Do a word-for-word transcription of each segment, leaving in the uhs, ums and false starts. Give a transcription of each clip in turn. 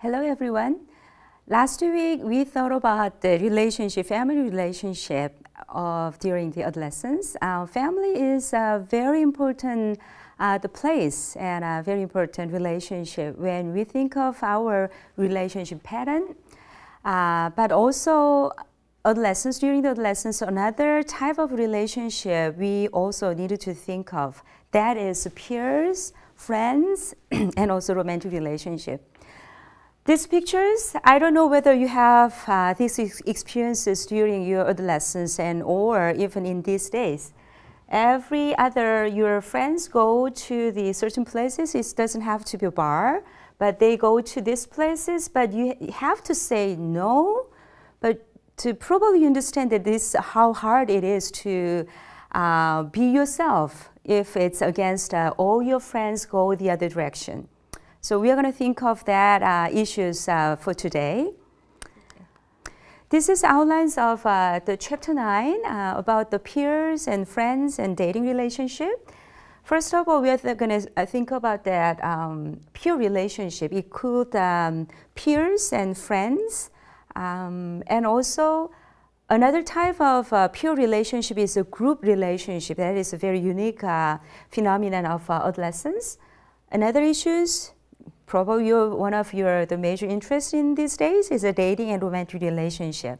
Hello everyone. Last week we thought about the relationship, family relationship of during the adolescence. Our family is a very important uh, the place and a very important relationship when we think of our relationship pattern. Uh, but also adolescence, during the adolescence, another type of relationship we also needed to think of. That is peers, friends, and also romantic relationship. These pictures, I don't know whether you have uh, these ex experiences during your adolescence and or even in these days. Every other, your friends go to the certain places. It doesn't have to be a bar, but they go to these places, but you have to say no, but to probably understand that this, how hard it is to uh, be yourself if it's against uh, all your friends go the other direction. So we are going to think of that uh, issues uh, for today. This is outlines of uh, the chapter nine uh, about the peers and friends and dating relationship. First of all, we are going to think about that um, peer relationship. It could um, peers and friends, um, and also another type of uh, peer relationship is a group relationship. That is a very unique uh, phenomenon of uh, adolescence. Another issues. Probably you're, one of your the major interests in these days is a dating and romantic relationship.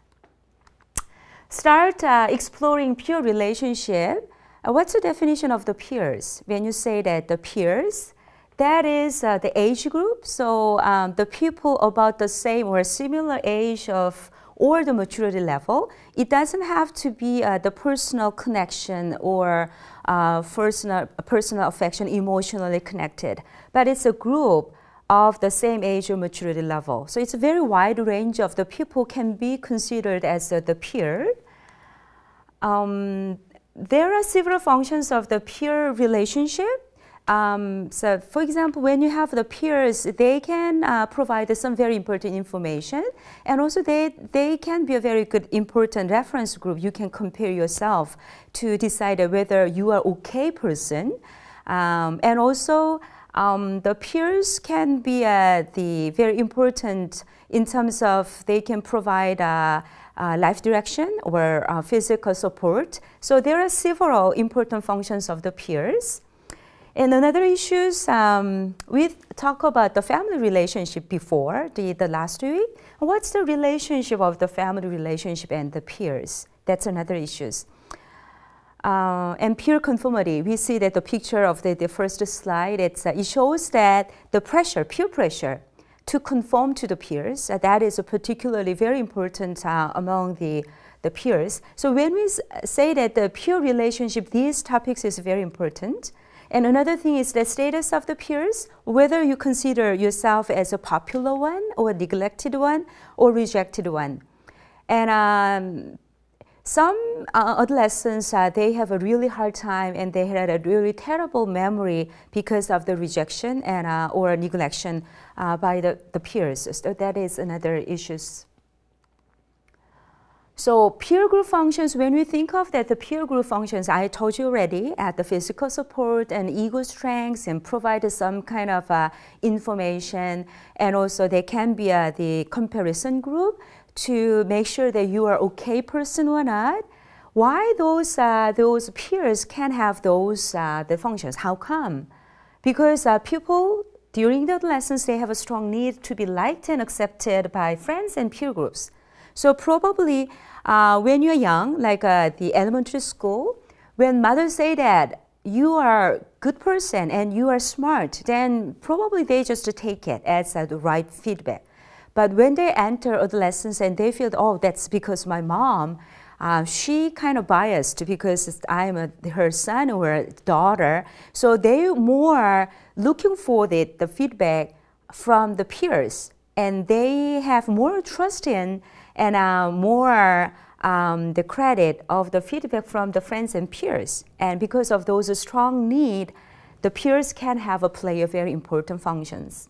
Start uh, exploring peer relationship. Uh, what's the definition of the peers? When you say that the peers, that is uh, the age group. So um, the people about the same or similar age of or the maturity level. It doesn't have to be uh, the personal connection or uh, personal, personal affection, emotionally connected, but it's a group of the same age or maturity level. So it's a very wide range of the people can be considered as uh, the peer. Um, there are several functions of the peer relationship. Um, so, for example, when you have the peers, they can uh, provide some very important information, and also they, they can be a very good important reference group. You can compare yourself to decide whether you are okay person, um, and also um, the peers can be uh, the very important in terms of they can provide uh, uh, life direction or uh, physical support. So there are several important functions of the peers. And another issues, um, we talked about the family relationship before, the, the last week. What's the relationship of the family relationship and the peers? That's another issues. Uh, and peer conformity, we see that the picture of the, the first slide, it's, uh, it shows that the pressure, peer pressure, to conform to the peers, uh, that is a particularly very important uh, among the the peers. So when we say that the peer relationship, these topics is very important. And another thing is the status of the peers, whether you consider yourself as a popular one or a neglected one or rejected one. And um, some uh, adolescents, uh, they have a really hard time and they had a really terrible memory because of the rejection and, uh, or neglection uh, by the, the peers. So that is another issue. So peer group functions, when we think of that, the peer group functions, I told you already, at the physical support and ego strengths and provide some kind of uh, information. And also they can be uh, the comparison group to make sure that you are okay person or not. Why those, uh, those peers can have those uh, the functions? How come? Because uh, people during the adolescence, they have a strong need to be liked and accepted by friends and peer groups. So probably uh, when you're young, like uh, the elementary school, when mothers say that you are a good person and you are smart, then probably they just take it as uh, the right feedback. But when they enter adolescence and they feel, oh, that's because my mom, uh, she kind of biased because I'm a, her son or daughter. So they're more looking for the, the feedback from the peers, and they have more trust in and uh, more um, the credit of the feedback from the friends and peers. And because of those strong need, the peers can have a play a very important functions.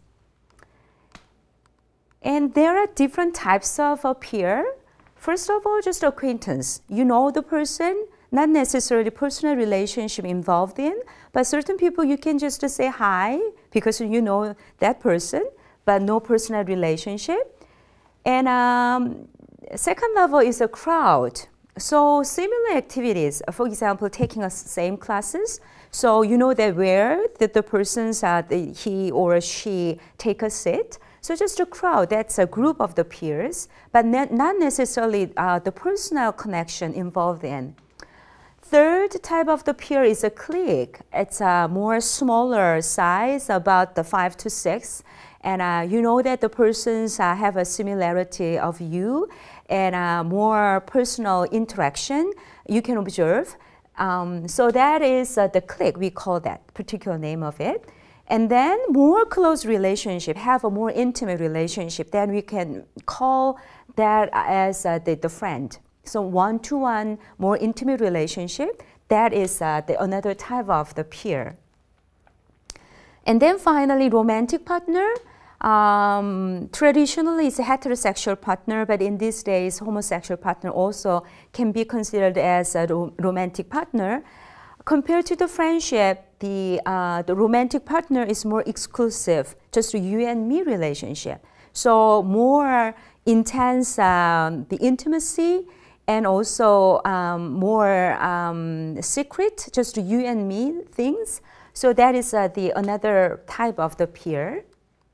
And there are different types of a peer. First of all, just acquaintance. You know the person, not necessarily personal relationship involved in, but certain people you can just say hi because you know that person. but no personal relationship. And um, second level is a crowd. So similar activities, for example, taking a same classes. So you know that where that the persons, uh, the, he or she take a seat. So just a crowd, that's a group of the peers, but ne not necessarily uh, the personal connection involved in. Third type of the peer is a clique. It's a more smaller size, about the five to six. And uh, you know that the persons uh, have a similarity of you and uh, more personal interaction you can observe. Um, so that is uh, the clique, we call that particular name of it. And then more close relationship, have a more intimate relationship, then we can call that as uh, the, the friend. So one-to-one, more intimate relationship, that is uh, the, another type of the peer. And then finally, romantic partner. Um, traditionally, it's a heterosexual partner, but in these days, homosexual partner also can be considered as a ro romantic partner. Compared to the friendship, the, uh, the romantic partner is more exclusive, just a you and me relationship. So more intense um, the intimacy and also um, more um, secret, just you and me things. So that is uh, the another type of the peer.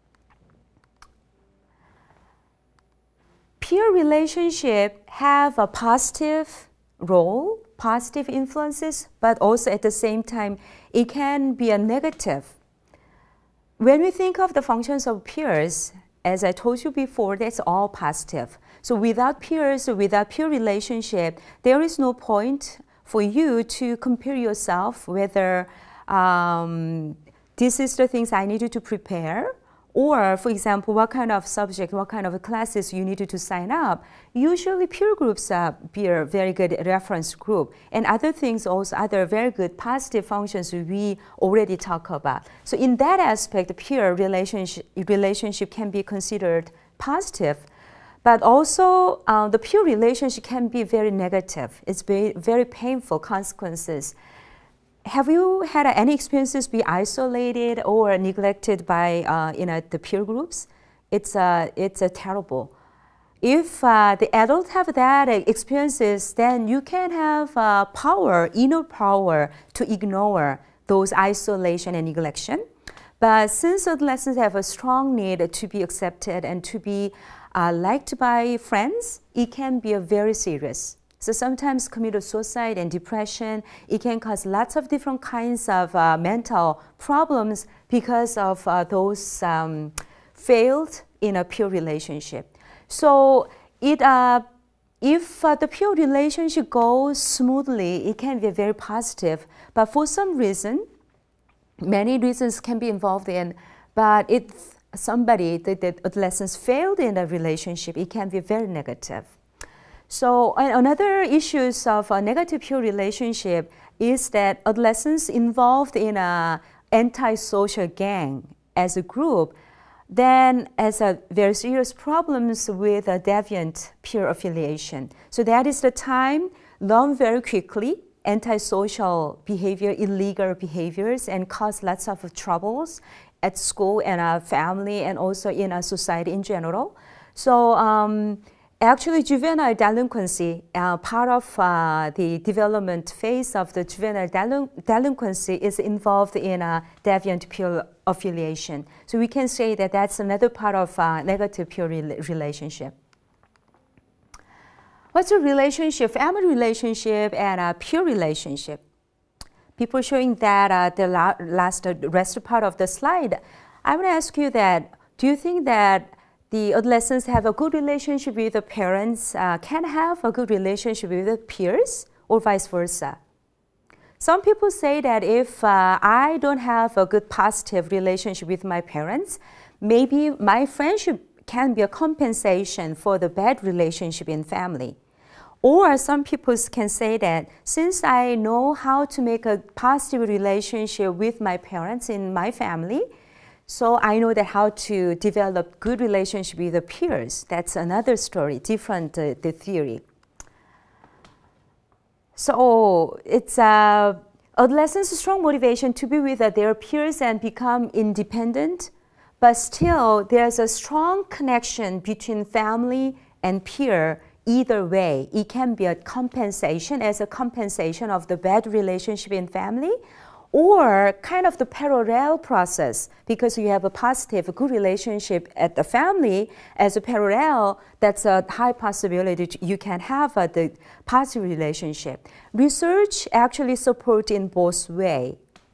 Peer relationship have a positive role, positive influences, but also at the same time, it can be a negative. When we think of the functions of peers, as I told you before, that's all positive. So without peers, without peer relationship, there is no point for you to compare yourself whether um, this is the things I needed to prepare, or, for example, what kind of subject, what kind of classes you needed to sign up. Usually peer groups uh, be a very good reference group. And other things also, other very good positive functions we already talk about. So in that aspect, peer relationship, relationship can be considered positive. But also, uh, the peer relationship can be very negative. It's very, very painful consequences. Have you had uh, any experiences be isolated or neglected by uh, you know, the peer groups? It's, uh, it's uh, terrible. If uh, the adults have that experiences, then you can have uh, power, inner power to ignore those isolation and neglection. But since adolescents have a strong need to be accepted and to be uh, liked by friends, it can be a very serious. So sometimes commit suicide and depression. It can cause lots of different kinds of uh, mental problems because of uh, those um, failed in a peer relationship. So it, uh, if uh, the peer relationship goes smoothly, it can be very positive. But for some reason, many reasons can be involved in, but if somebody, the, the adolescents failed in a relationship, it can be very negative. So another issues of a negative peer relationship is that adolescents involved in a antisocial gang as a group, then as a very serious problems with a deviant peer affiliation. So that is the time learn very quickly antisocial behavior, illegal behaviors, and cause lots of troubles at school and our family and also in our society in general. So um, actually, juvenile delinquency, uh, part of uh, the development phase of the juvenile delin delinquency is involved in a deviant peer affiliation. So we can say that that's another part of uh, negative peer re relationship. What's a relationship, family relationship and a peer relationship? People showing that uh, the la last uh, rest part of the slide. I want to ask you that, do you think that the adolescents have a good relationship with the parents, uh, can have a good relationship with the peers, or vice versa? Some people say that if uh, I don't have a good positive relationship with my parents, maybe my friendship can be a compensation for the bad relationship in family. Or some people can say that since I know how to make a positive relationship with my parents in my family, so I know that how to develop good relationship with the peers. That's another story, different uh, the theory. So it's uh, adolescents' strong motivation to be with uh, their peers and become independent, but still there's a strong connection between family and peer. Either way, it can be a compensation as a compensation of the bad relationship in family, or kind of the parallel process, because you have a positive, good relationship at the family as a parallel, that's a high possibility you can have a, the positive relationship. Research actually supports in both ways.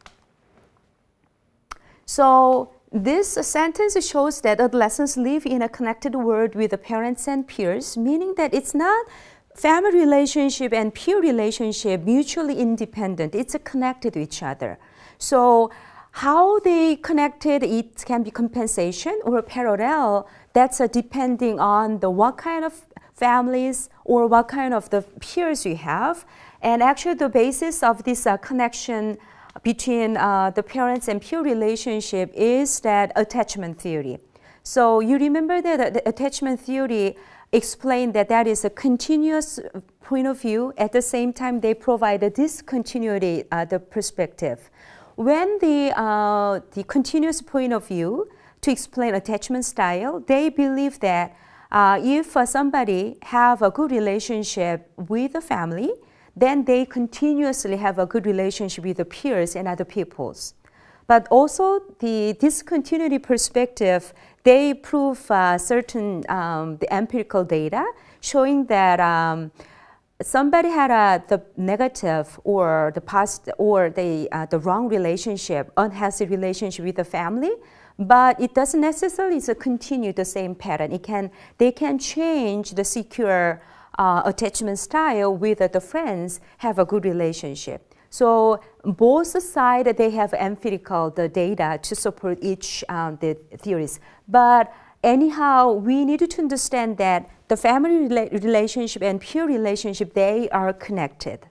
So this sentence shows that adolescents live in a connected world with the parents and peers, meaning that it's not family relationship and peer relationship mutually independent. It's connected to each other. So how they connected, it can be compensation or parallel. That's uh, depending on the what kind of families or what kind of the peers you have. And actually the basis of this uh, connection between uh, the parents and peer relationship is that attachment theory. So you remember that the attachment theory explained that that is a continuous point of view. At the same time, they provide a discontinuity, uh, the perspective. When the, uh, the continuous point of view to explain attachment style, they believe that uh, if uh, somebody have a good relationship with the family, then they continuously have a good relationship with the peers and other peoples. But also the discontinuity perspective, they prove uh, certain um, the empirical data showing that um, somebody had a, the negative or the past or the, uh, the wrong relationship, unhealthy relationship with the family, but it doesn't necessarily continue the same pattern. It can, they can change the secure uh, attachment style with uh, the friends, have a good relationship. So both sides, they have empirical the data to support each um, the theories. But anyhow, we need to understand that the family rela relationship and peer relationship, they are connected.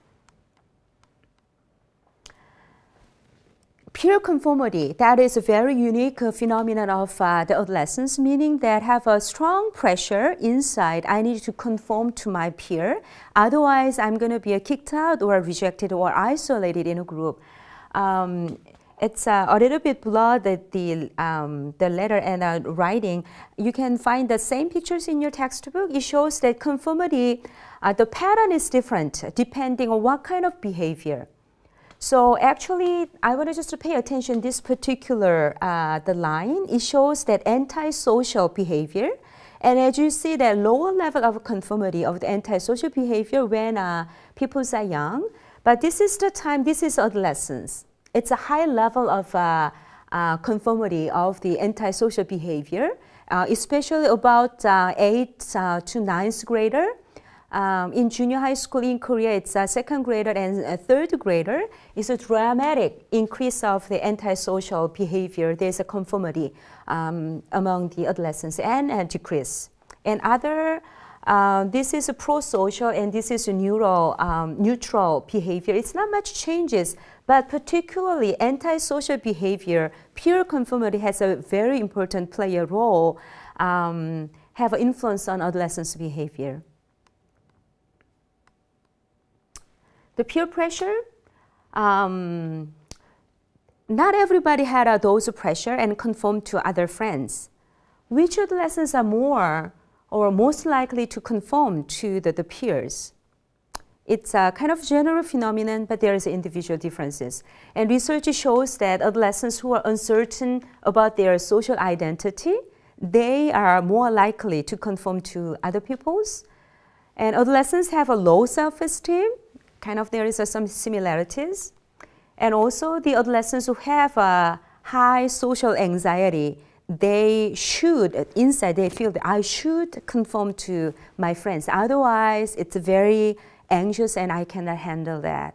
Peer conformity, that is a very unique uh, phenomenon of uh, the adolescents, meaning that have a strong pressure inside. I need to conform to my peer, otherwise I'm going to be kicked out or rejected or isolated in a group. Um, it's uh, a little bit blurred, the, the, um, the letter and uh, writing. You can find the same pictures in your textbook. It shows that conformity, uh, the pattern is different depending on what kind of behavior. So actually, I want to just pay attention to this particular uh, the line. It shows that antisocial behavior. And as you see, the lower level of conformity of the antisocial behavior when uh, people are young. But this is the time, this is adolescence. It's a high level of uh, uh, conformity of the antisocial behavior, uh, especially about uh, eighth uh, to ninth grader. Um, in junior high school in Korea, it's a second grader and a third grader. It's a dramatic increase of the antisocial behavior. There's a conformity um, among the adolescents and a decrease. And other, uh, this is a pro-social and this is a neuro, um, neutral behavior. It's not much changes, but particularly antisocial behavior, peer conformity has a very important player role, um, have an influence on adolescents' behavior. The peer pressure, um, not everybody had a dose of pressure and conform to other friends. Which adolescents are more or most likely to conform to the, the peers? It's a kind of general phenomenon, but there is individual differences. And research shows that adolescents who are uncertain about their social identity, they are more likely to conform to other people's. And adolescents have a low self-esteem. Kind of there is uh, some similarities. And also the adolescents who have a high social anxiety, they should, inside they feel that I should conform to my friends. Otherwise, it's very anxious and I cannot handle that.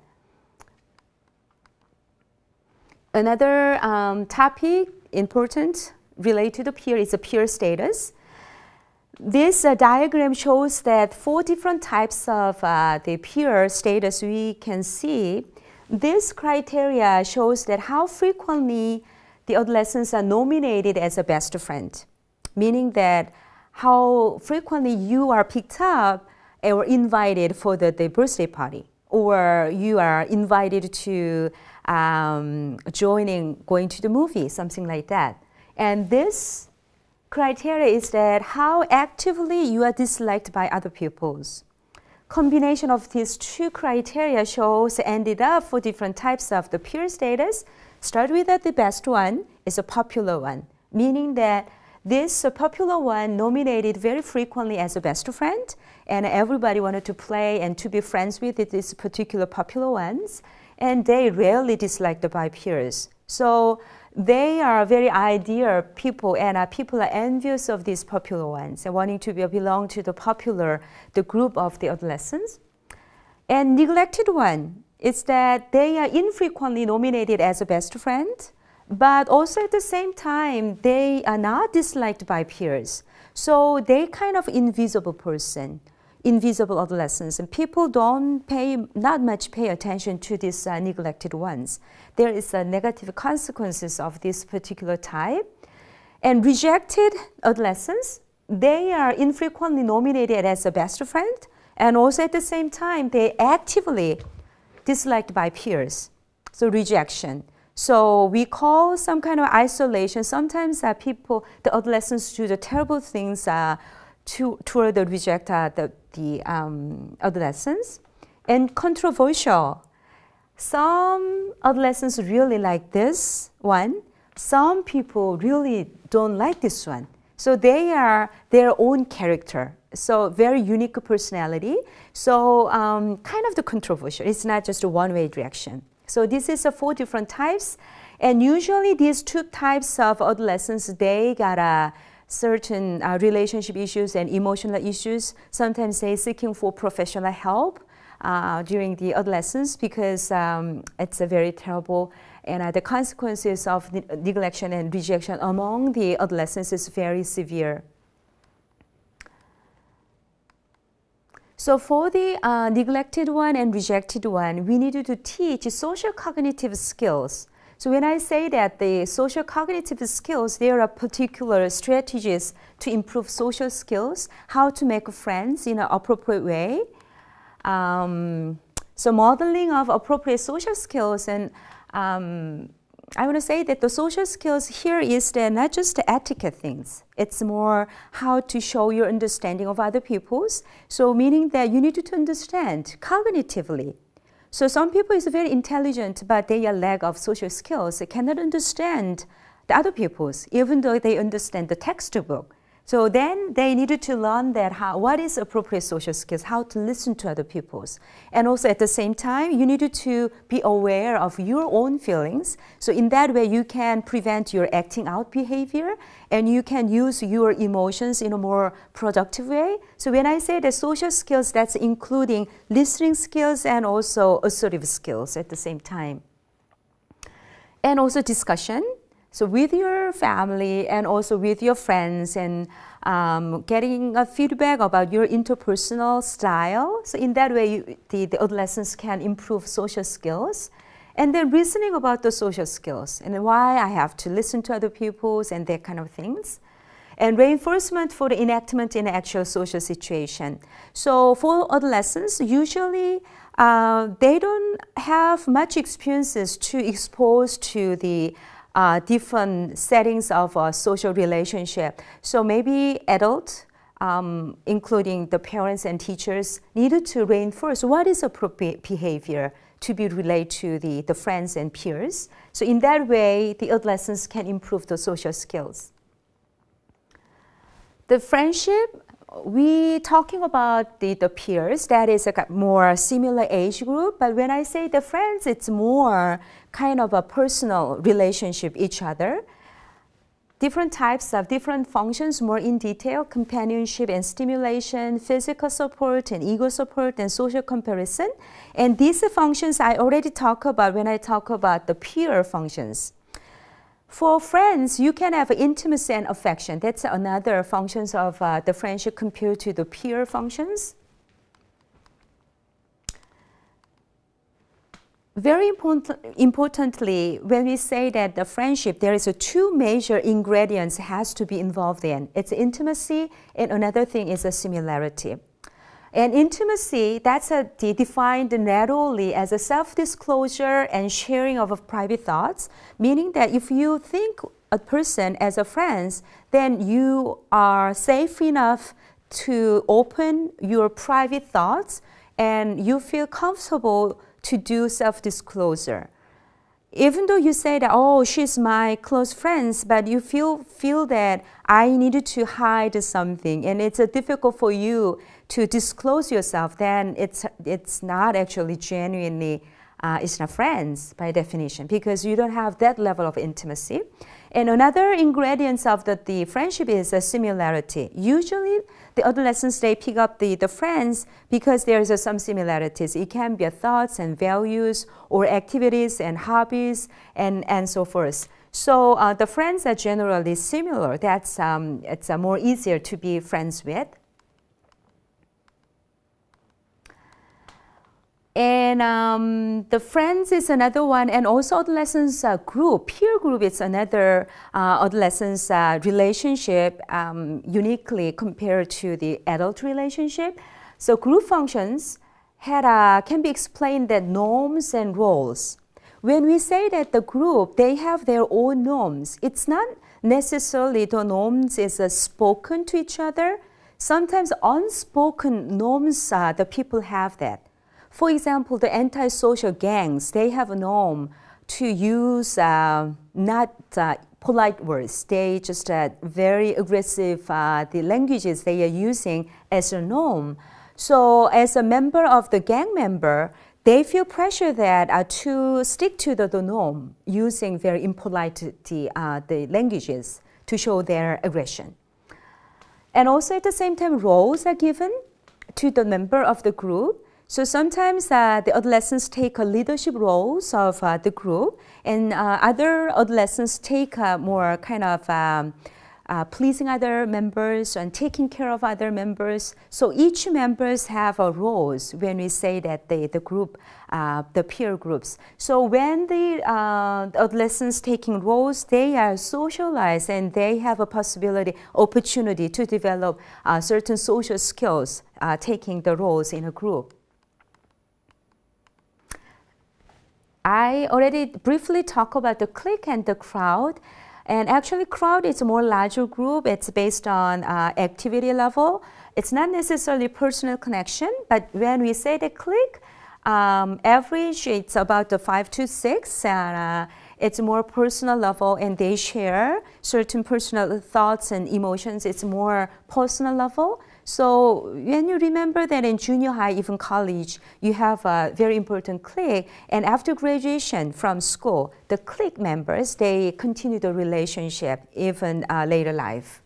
Another um, topic, important, related to peer is a peer status. This uh, diagram shows that four different types of uh, the peer status we can see. This criteria shows that how frequently the adolescents are nominated as a best friend, meaning that how frequently you are picked up or invited for the, the birthday party, or you are invited to um, joining, going to the movie, something like that. And this criteria is that how actively you are disliked by other pupils. Combination of these two criteria shows ended up for different types of the peer status. Start with that the best one is a popular one, meaning that this uh, popular one nominated very frequently as a best friend, and everybody wanted to play and to be friends with these particular popular ones, and they rarely disliked by peers. So they are very ideal people, and uh, people are envious of these popular ones and wanting to be, belong to the popular, the group of the adolescents. And neglected one is that they are infrequently nominated as a best friend, but also at the same time, they are not disliked by peers. So they kind of invisible person, invisible adolescents, and people don't pay, not much pay attention to these uh, neglected ones. There is a negative consequences of this particular type. And rejected adolescents, they are infrequently nominated as a best friend, and also at the same time, they actively disliked by peers. So rejection. So we call some kind of isolation. Sometimes uh, people, the adolescents do the terrible things uh, to, toward the reject uh, the, the um, adolescents. And controversial. Some adolescents really like this one. Some people really don't like this one. So they are their own character. So very unique personality. So um, kind of the controversial. It's not just a one-way direction. So this is uh, four different types. And usually these two types of adolescents, they got a certain uh, relationship issues and emotional issues. Sometimes they seeking for professional help uh, during the adolescence because um, it's a very terrible, and uh, the consequences of ne neglection and rejection among the adolescents is very severe. So for the uh, neglected one and rejected one, we needed to teach social cognitive skills. So when I say that the social cognitive skills, there are particular strategies to improve social skills, how to make friends in an appropriate way. Um, so modeling of appropriate social skills, and um, I want to say that the social skills here is that not just the etiquette things. It's more how to show your understanding of other people's. So meaning that you need to understand cognitively. So some people is very intelligent, but they are lack of social skills. They cannot understand the other people's, even though they understand the textbook. So then they needed to learn that how, what is appropriate social skills, how to listen to other people's. And also at the same time, you needed to be aware of your own feelings. So in that way, you can prevent your acting out behavior, and you can use your emotions in a more productive way. So when I say the social skills, that's including listening skills and also assertive skills at the same time. And also discussion. So with your family and also with your friends, and um, getting a feedback about your interpersonal style. So in that way, you, the, the adolescents can improve social skills. And then reasoning about the social skills and why I have to listen to other people and that kind of things. And reinforcement for the enactment in actual social situation. So for adolescents, usually uh, they don't have much experiences to expose to the Uh, different settings of a social relationship. So maybe adult, um, including the parents and teachers, needed to reinforce what is appropriate behavior to be relayed to the, the friends and peers. So in that way, the adolescents can improve the social skills. The friendship, we talking about the, the peers, that is a more similar age group, but when I say the friends, it's more kind of a personal relationship each other. Different types of different functions, more in detail, companionship and stimulation, physical support and ego support and social comparison. And these functions I already talk about when I talk about the peer functions. For friends, you can have intimacy and affection. That's another functions of uh, the friendship compared to the peer functions. Very important, importantly, when we say that the friendship, there is a two major ingredients has to be involved in. It's intimacy, and another thing is a similarity. And intimacy, that's a, defined narrowly as a self-disclosure and sharing of private thoughts, meaning that if you think a person as a friend, then you are safe enough to open your private thoughts and you feel comfortable to do self-disclosure. Even though you say that, oh, she's my close friend, but you feel, feel that I needed to hide something and it's uh, difficult for you to disclose yourself, then it's, it's not actually genuinely, uh, it's not friends by definition, because you don't have that level of intimacy. And another ingredient of the, the friendship is a similarity. Usually, the adolescents, they pick up the, the friends because there's uh, some similarities. It can be uh, thoughts and values or activities and hobbies and, and so forth. So uh, the friends are generally similar. That's um, it's uh, more easier to be friends with. And um, the friends is another one, and also adolescence uh, group, peer group is another uh, adolescence uh, relationship um, uniquely compared to the adult relationship. So group functions had, uh, can be explained that norms and roles. When we say that the group, they have their own norms, it's not necessarily the norms is uh, spoken to each other. Sometimes unspoken norms, uh, the people have that. For example, the antisocial gangs, they have a norm to use uh, not uh, polite words. They just uh, very aggressive, uh, the languages they are using as a norm. So as a member of the gang member, they feel pressure that uh, to stick to the, the norm, using very impolite the, uh, the languages to show their aggression. And also at the same time, roles are given to the member of the group. So sometimes uh, the adolescents take uh, leadership roles of uh, the group, and uh, other adolescents take uh, more kind of um, uh, pleasing other members and taking care of other members. So each members have uh, roles when we say that they, the group, uh, the peer groups. So when the uh, adolescents taking roles, they are socialized and they have a possibility, opportunity to develop uh, certain social skills uh, taking the roles in a group. I already briefly talked about the clique and the crowd. And actually, crowd is a more larger group. It's based on uh, activity level. It's not necessarily personal connection, but when we say the clique, um, average, it's about the five to six. And, uh, it's more personal level, and they share certain personal thoughts and emotions. It's more personal level. So when you remember that in junior high, even college, you have a very important clique, and after graduation from school, the clique members, they continue the relationship even uh, later life.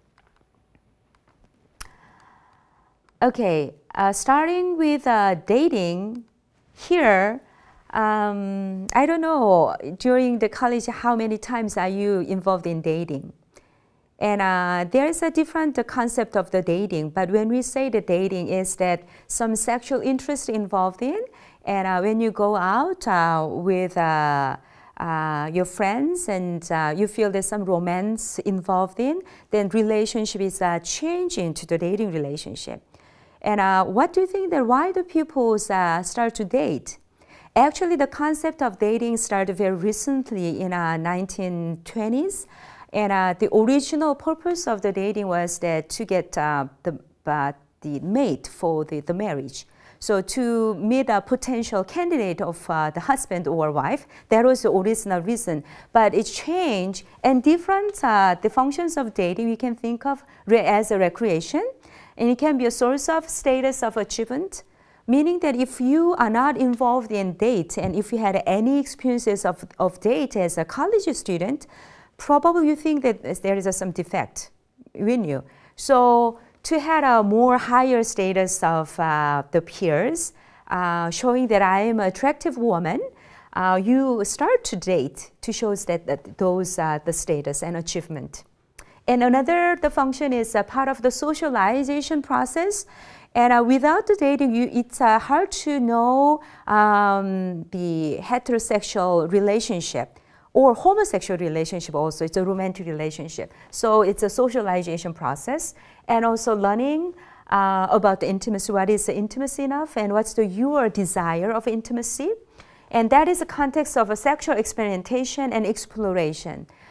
Okay, uh, starting with uh, dating, here, um, I don't know, during the college, how many times are you involved in dating? And uh, there is a different uh, concept of the dating, but when we say the dating is that some sexual interest involved in, and uh, when you go out uh, with uh, uh, your friends and uh, you feel there's some romance involved in, then relationship is uh, changing to the dating relationship. And uh, what do you think that why do people uh, start to date? Actually, the concept of dating started very recently in uh, nineteen twenties. And uh, the original purpose of the dating was that to get uh, the, uh, the mate for the, the marriage. So to meet a potential candidate of uh, the husband or wife, that was the original reason. But it changed, and different uh, the functions of dating we can think of as a recreation. And it can be a source of status of achievement, meaning that if you are not involved in date, and if you had any experiences of, of date as a college student, probably you think that there is some defect in you. So to have a more higher status of uh, the peers, uh, showing that I am an attractive woman, uh, you start to date to show that, that those are the status and achievement. And another the function is a part of the socialization process. And uh, without the dating, you, it's uh, hard to know um, the heterosexual relationship. Or homosexual relationship also, it's a romantic relationship. So it's a socialization process, and also learning uh, about the intimacy, what is the intimacy enough, and what's the your desire of intimacy. And that is the context of a sexual experimentation and exploration.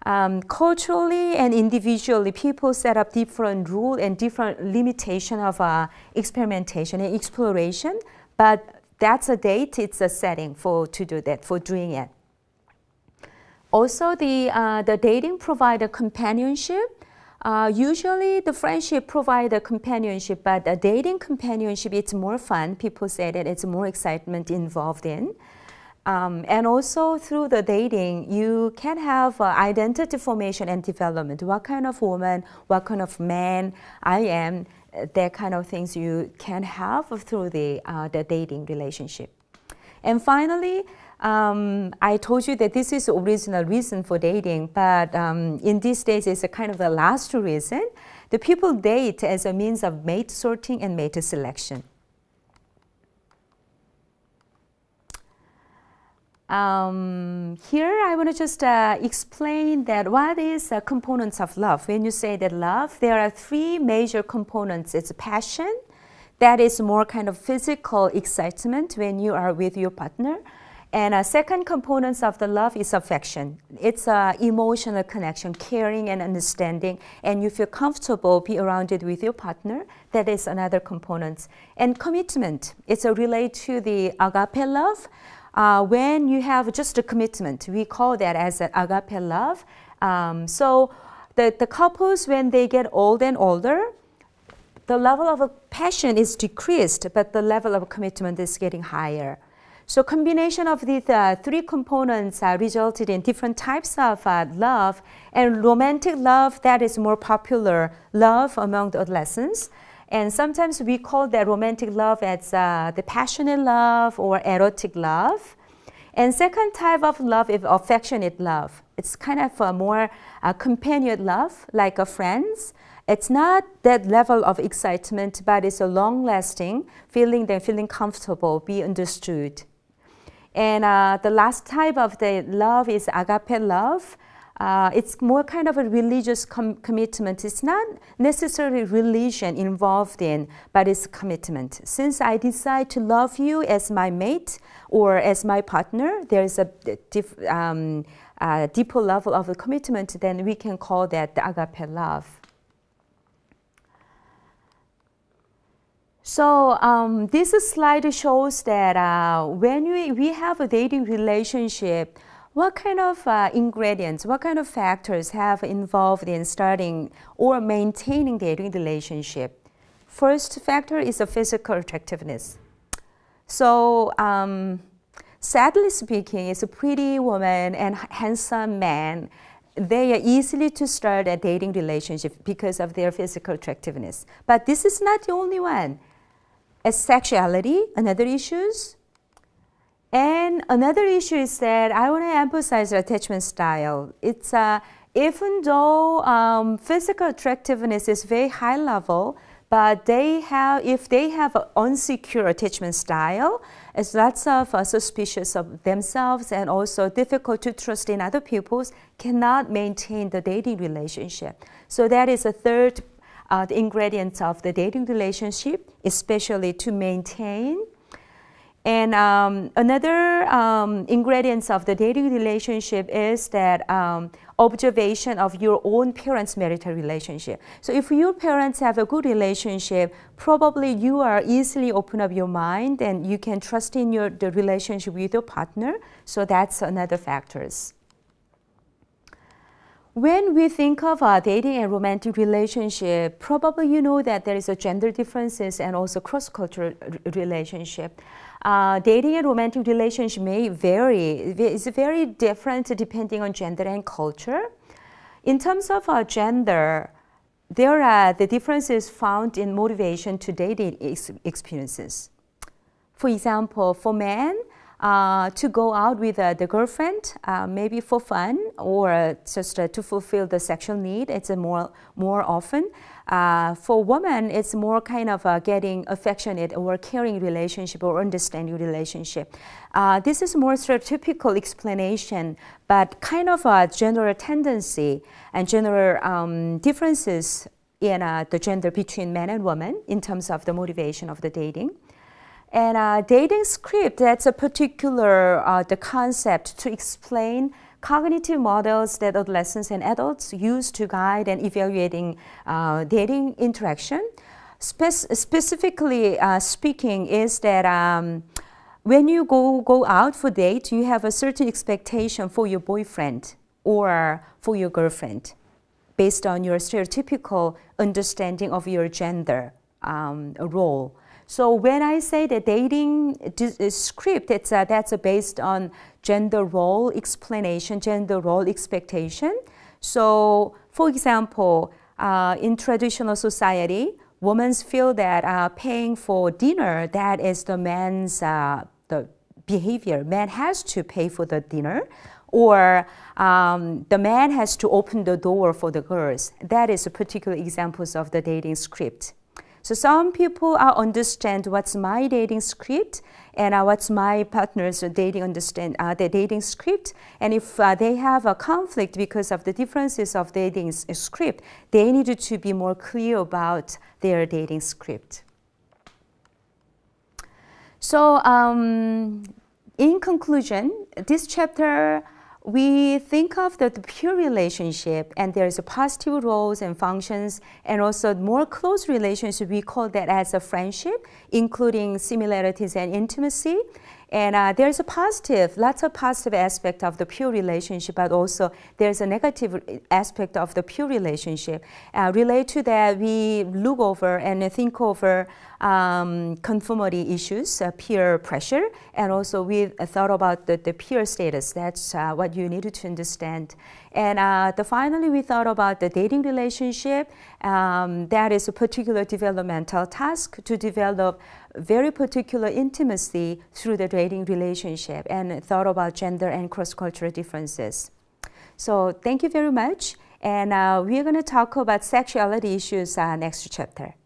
Um, culturally and individually, people set up different rules and different limitation of uh, experimentation and exploration, but that's a date, it's a setting for to do that, for doing it. Also, the, uh, the dating provide a companionship. Uh, usually the friendship provide a companionship, but the dating companionship, it's more fun. People say that it's more excitement involved in. Um, and also through the dating, you can have uh, identity formation and development. What kind of woman, what kind of man I am, uh, that kind of things you can have through the, uh, the dating relationship. And finally, um, I told you that this is the original reason for dating, but um, in these days it's a kind of the last reason. The people date as a means of mate sorting and mate selection. Um, here I want to just uh, explain that what is uh, components of love. When you say that love, there are three major components. It's passion, that is more kind of physical excitement when you are with your partner. And a second component of the love is affection. It's uh, emotional connection, caring and understanding, and you feel comfortable be around it with your partner. That is another component. And commitment, it's a relate to the agape love. Uh, when you have just a commitment, we call that as an agape love. Um, so the, the couples, when they get old and older, the level of passion is decreased, but the level of commitment is getting higher. So combination of these uh, three components uh, resulted in different types of uh, love, and romantic love, that is more popular love among the adolescents. And sometimes we call that romantic love as uh, the passionate love or erotic love. And second type of love is affectionate love. It's kind of a more uh, companion love, like a friends. It's not that level of excitement, but it's a long-lasting feeling, they're feeling comfortable, be understood. And uh, the last type of the love is agape love. Uh, it's more kind of a religious com commitment. It's not necessarily religion involved in, but it's commitment. Since I decide to love you as my mate or as my partner, there's a diff, um, uh, deeper level of commitment, then we can call that the agape love. So um, this slide shows that uh, when we, we have a dating relationship, what kind of uh, ingredients, what kind of factors have involved in starting or maintaining dating relationship? First factor is the physical attractiveness. So um, sadly speaking, it's a pretty woman and handsome man. They are easily to start a dating relationship because of their physical attractiveness. But this is not the only one. As sexuality, another issues. And another issue is that I want to emphasize attachment style. It's uh, even though um, physical attractiveness is very high level, but they have, if they have an unsecure attachment style, it's lots of uh, suspicious of themselves and also difficult to trust in other people, cannot maintain the dating relationship. So that is a third uh, the ingredient of the dating relationship, especially to maintain. And um, another um, ingredient of the dating relationship is that um, observation of your own parents' marital relationship. So if your parents have a good relationship, probably you are easily open up your mind and you can trust in your the relationship with your partner. So that's another factors. When we think of a dating and romantic relationship, probably you know that there is a gender differences and also cross-cultural relationship. Uh, dating and romantic relationship may vary. It's very different depending on gender and culture. In terms of uh, gender, there are the differences found in motivation to dating ex experiences. For example, for men, uh, to go out with uh, the girlfriend, uh, maybe for fun or just uh, to fulfill the sexual need, it's a more, more often. Uh, for women, it's more kind of uh, getting affectionate or caring relationship or understanding relationship. Uh, this is more stereotypical explanation, but kind of a general tendency and general um, differences in uh, the gender between men and women in terms of the motivation of the dating. And uh, dating script, that's a particular uh, the concept to explain cognitive models that adolescents and adults use to guide and evaluating uh, dating interaction. Spe specifically uh, speaking is that um, when you go, go out for date, you have a certain expectation for your boyfriend or for your girlfriend based on your stereotypical understanding of your gender um, role. So when I say the dating script, it's, uh, that's uh, based on gender role explanation, gender role expectation. So for example, uh, in traditional society, women feel that uh, paying for dinner, that is the man's uh, the behavior. Man has to pay for the dinner, or um, the man has to open the door for the girls. That is a particular examples of the dating script. So some people uh, understand what's my dating script and uh, what's my partner's dating understand uh, the dating script. And if uh, they have a conflict because of the differences of dating script, they need to be more clear about their dating script. So um, in conclusion, this chapter, we think of the, the pure relationship, and there's a positive roles and functions, and also more close relationship. We call that as a friendship, including similarities and intimacy. And uh, there's a positive, lots of positive aspect of the pure relationship, but also there's a negative aspect of the pure relationship. Uh, relate to that, we look over and think over um, conformity issues, uh, peer pressure, and also we thought about the, the peer status. That's uh, what you needed to understand. And uh, the, finally, we thought about the dating relationship. Um, that is a particular developmental task to develop very particular intimacy through the dating relationship, and thought about gender and cross-cultural differences. So thank you very much. And uh, we're going to talk about sexuality issues uh, next chapter.